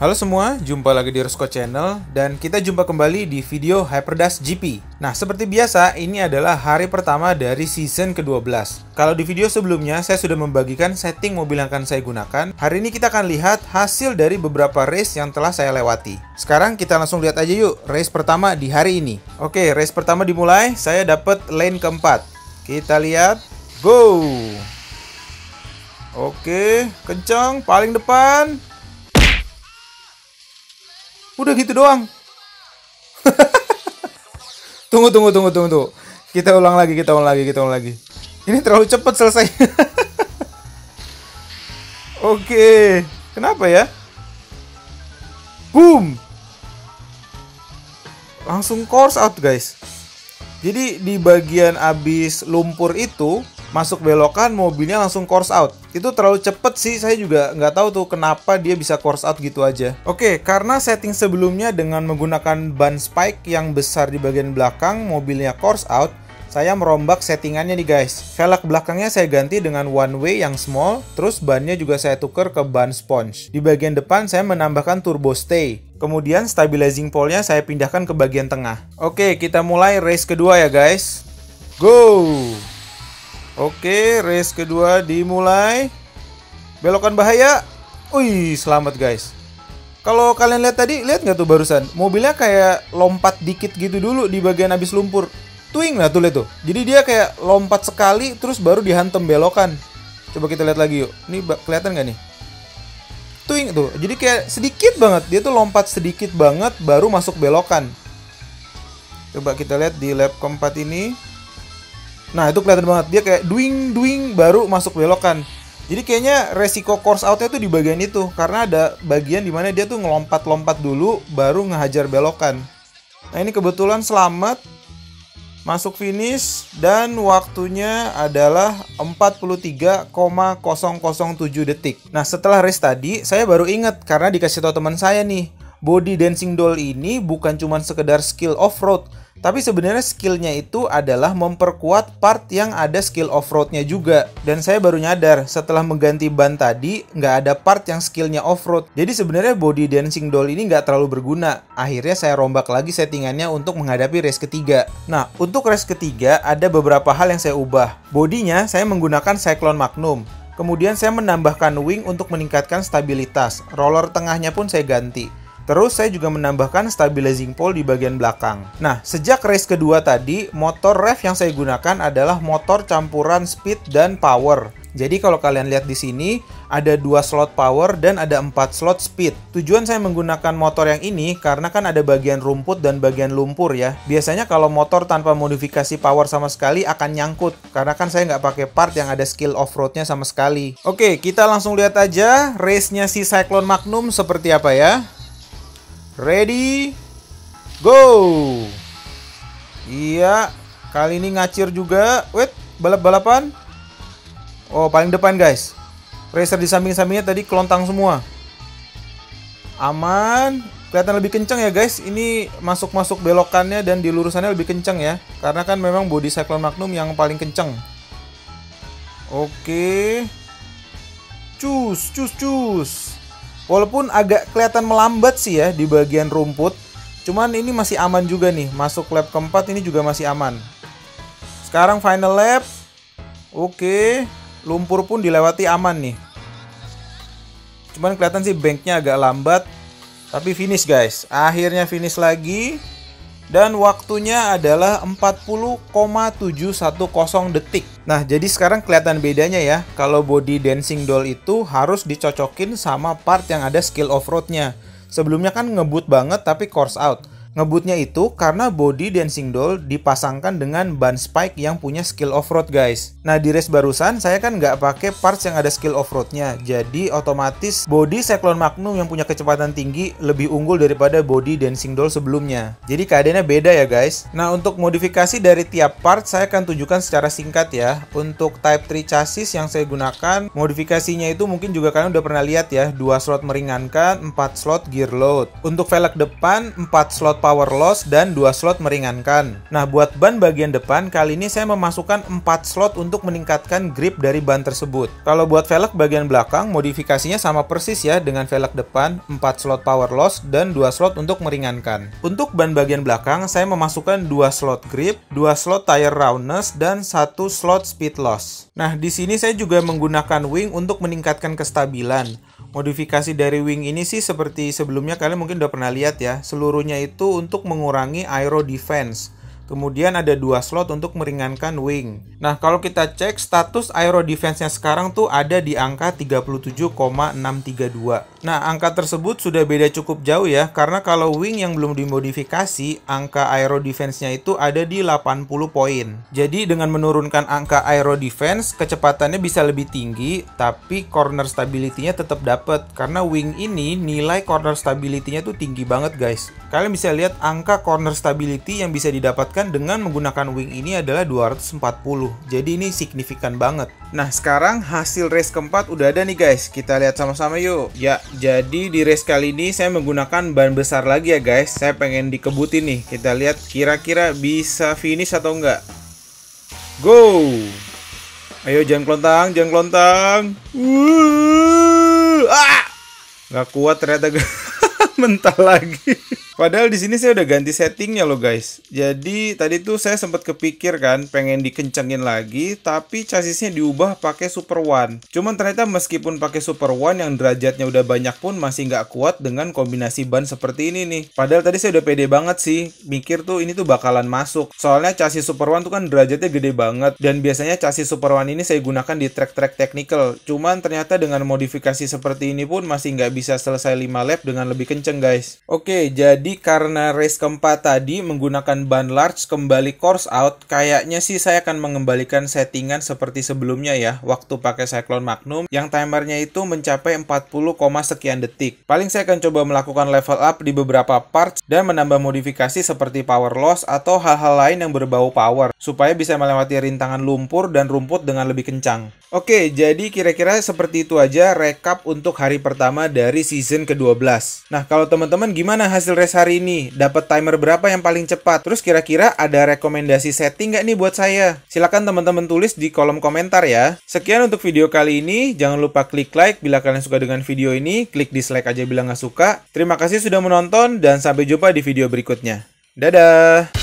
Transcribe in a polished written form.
Halo semua, jumpa lagi di Rosco Channel dan kita jumpa kembali di video Hyperdash GP. Nah, seperti biasa, ini adalah hari pertama dari season ke-12. Kalau di video sebelumnya, saya sudah membagikan setting mobil yang akan saya gunakan. Hari ini kita akan lihat hasil dari beberapa race yang telah saya lewati. Sekarang kita langsung lihat aja yuk, race pertama di hari ini. Oke, race pertama dimulai, saya dapat lane keempat. Kita lihat, go! Oke, kencang, paling depan. Udah gitu doang. Tunggu. Kita ulang lagi. Ini terlalu cepat selesai. Oke. Kenapa ya? Boom. Langsung course out, guys. Jadi di bagian abis lumpur itu masuk belokan, mobilnya langsung course out. Itu terlalu cepet sih, saya juga nggak tahu tuh kenapa dia bisa course out gitu aja. Oke, karena setting sebelumnya dengan menggunakan ban spike yang besar di bagian belakang, mobilnya course out, saya merombak settingannya nih guys. Velg belakangnya saya ganti dengan one way yang small, terus bannya juga saya tuker ke ban sponge. Di bagian depan saya menambahkan turbo stay. Kemudian stabilizing pole-nya saya pindahkan ke bagian tengah. Oke, kita mulai race kedua ya guys. Go! Oke, race kedua dimulai. Belokan bahaya. Wih, selamat guys. Kalau kalian lihat tadi, lihat nggak tuh barusan? Mobilnya kayak lompat dikit gitu dulu di bagian habis lumpur. Twing lah tuh, lihat tuh. Jadi dia kayak lompat sekali, terus baru dihantam belokan. Coba kita lihat lagi yuk. Ini kelihatan nggak nih? Twing tuh. Jadi kayak sedikit banget. Dia tuh lompat sedikit banget, baru masuk belokan. Coba kita lihat di lap keempat ini. Nah, itu kelihatan banget. Dia kayak duing baru masuk belokan. Jadi kayaknya resiko course out-nya tuh di bagian itu. Karena ada bagian dimana dia tuh ngelompat-lompat dulu, baru ngehajar belokan. Nah, ini kebetulan selamat. Masuk finish. Dan waktunya adalah 43,007 detik. Nah, setelah race tadi, saya baru ingat. Karena dikasih tahu teman saya nih. Body Dancing Doll ini bukan cuma sekedar skill off-road. Tapi sebenarnya skillnya itu adalah memperkuat part yang ada skill off-roadnya juga. Dan saya baru nyadar setelah mengganti ban tadi, nggak ada part yang skillnya off-road. Jadi sebenarnya Body Dancing Doll ini nggak terlalu berguna. Akhirnya saya rombak lagi settingannya untuk menghadapi race ketiga. Nah, untuk race ketiga ada beberapa hal yang saya ubah. Bodinya saya menggunakan Cyclone Magnum. Kemudian saya menambahkan wing untuk meningkatkan stabilitas. Roller tengahnya pun saya ganti. Terus saya juga menambahkan stabilizing pole di bagian belakang. Nah, sejak race kedua tadi, motor rev yang saya gunakan adalah motor campuran speed dan power. Jadi kalau kalian lihat di sini, ada 2 slot power dan ada 4 slot speed. Tujuan saya menggunakan motor yang ini karena kan ada bagian rumput dan bagian lumpur ya. Biasanya kalau motor tanpa modifikasi power sama sekali akan nyangkut. Karena kan saya nggak pakai part yang ada skill off-roadnya sama sekali. Oke, kita langsung lihat aja race-nya si Cyclone Magnum seperti apa ya. Ready, go! Iya, kali ini ngacir juga. Wait, balap-balapan. Oh, paling depan guys. Racer di samping-sampingnya tadi kelontang semua. Aman. Kelihatan lebih kencang ya guys. Ini masuk-masuk belokannya dan di lurusannya lebih kencang ya. Karena kan memang body Cyclone Magnum yang paling kencang. Oke. Cus. Walaupun agak kelihatan melambat sih ya di bagian rumput. Cuman ini masih aman juga nih. Masuk lap keempat ini juga masih aman. Sekarang final lap. Oke. Lumpur pun dilewati aman nih. Cuman kelihatan sih banknya agak lambat. Tapi finish guys. Akhirnya finish lagi. Dan waktunya adalah 40,710 detik. Nah, jadi sekarang kelihatan bedanya ya. Kalau Body Dancing Doll itu harus dicocokin sama part yang ada skill off-roadnya. Sebelumnya kan ngebut banget tapi course out. Ngebutnya itu karena Body Dancing Doll dipasangkan dengan ban spike yang punya skill off-road guys. Nah, di race barusan saya kan nggak pakai parts yang ada skill off-roadnya. Jadi otomatis Body Cyclone Magnum yang punya kecepatan tinggi lebih unggul daripada Body Dancing Doll sebelumnya. Jadi keadaannya beda ya guys. Nah, untuk modifikasi dari tiap part saya akan tunjukkan secara singkat ya. Untuk Type 3 chassis yang saya gunakan, modifikasinya itu mungkin juga kalian udah pernah lihat ya. 2 slot meringankan, 4 slot gear load. Untuk velg depan, 4 slot power loss dan 2 slot meringankan. Nah, buat ban bagian depan, kali ini saya memasukkan 4 slot untuk meningkatkan grip dari ban tersebut. Kalau buat velg bagian belakang, modifikasinya sama persis ya dengan velg depan, 4 slot power loss dan 2 slot untuk meringankan. Untuk ban bagian belakang, saya memasukkan 2 slot grip, 2 slot tire roundness, dan 1 slot speed loss. Nah, di sini saya juga menggunakan wing untuk meningkatkan kestabilan. Modifikasi dari wing ini sih seperti sebelumnya kalian mungkin udah pernah lihat ya. Seluruhnya itu untuk mengurangi aero defense. Kemudian ada 2 slot untuk meringankan wing. Nah, kalau kita cek status aero defense-nya sekarang tuh ada di angka 37,632. Nah, angka tersebut sudah beda cukup jauh ya, karena kalau wing yang belum dimodifikasi, angka aero defense-nya itu ada di 80 poin. Jadi dengan menurunkan angka aero defense, kecepatannya bisa lebih tinggi, tapi corner stability-nya tetap dapat. Karena wing ini nilai corner stability-nya tuh tinggi banget guys. Kalian bisa lihat angka corner stability yang bisa didapatkan dengan menggunakan wing ini adalah 240. Jadi ini signifikan banget. Nah, sekarang hasil race keempat udah ada nih guys. Kita lihat sama-sama yuk. Ya, jadi di race kali ini saya menggunakan ban besar lagi ya guys. Saya pengen dikebutin nih. Kita lihat kira-kira bisa finish atau enggak. Go! Ayo jangan kelontang, jangan kelontang. Nggak kuat ternyata mental lagi. Padahal di sini saya udah ganti settingnya loh guys. Jadi tadi tuh saya sempat kepikir kan pengen dikencengin lagi, tapi chassisnya diubah pakai Super One. Cuman ternyata meskipun pakai Super One yang derajatnya udah banyak pun masih nggak kuat dengan kombinasi ban seperti ini nih. Padahal tadi saya udah pede banget sih, mikir tuh ini tuh bakalan masuk. Soalnya chassis Super One tuh kan derajatnya gede banget, dan biasanya chassis Super One ini saya gunakan di track-track technical. Cuman ternyata dengan modifikasi seperti ini pun masih nggak bisa selesai 5 lap dengan lebih kenceng guys. Oke, jadi karena race keempat tadi menggunakan ban large kembali course out, kayaknya sih saya akan mengembalikan settingan seperti sebelumnya ya, waktu pakai Cyclone Magnum yang timernya itu mencapai 40, sekian detik. Paling saya akan coba melakukan level up di beberapa parts dan menambah modifikasi seperti power loss atau hal-hal lain yang berbau power supaya bisa melewati rintangan lumpur dan rumput dengan lebih kencang. Oke, jadi kira-kira seperti itu aja rekap untuk hari pertama dari season ke-12. Nah, kalau teman-teman gimana hasil race hari ini? Dapat timer berapa yang paling cepat? Terus kira-kira ada rekomendasi setting nggak nih buat saya? Silahkan teman-teman tulis di kolom komentar ya. Sekian untuk video kali ini. Jangan lupa klik like bila kalian suka dengan video ini. Klik dislike aja bila nggak suka. Terima kasih sudah menonton dan sampai jumpa di video berikutnya. Dadah!